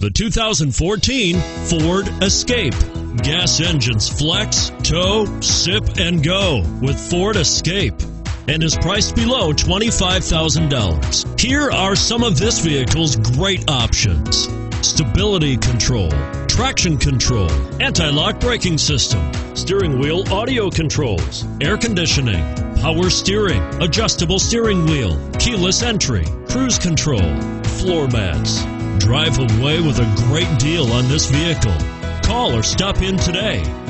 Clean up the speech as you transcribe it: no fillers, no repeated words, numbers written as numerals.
The 2014 Ford Escape. Gas engines flex, tow, sip, and go with Ford Escape, and is priced below $25,000. Here are some of this vehicle's great options: stability control, traction control, anti-lock braking system, steering wheel audio controls, air conditioning, power steering, adjustable steering wheel, keyless entry, cruise control, floor mats. Drive away with a great deal on this vehicle. Call or stop in today.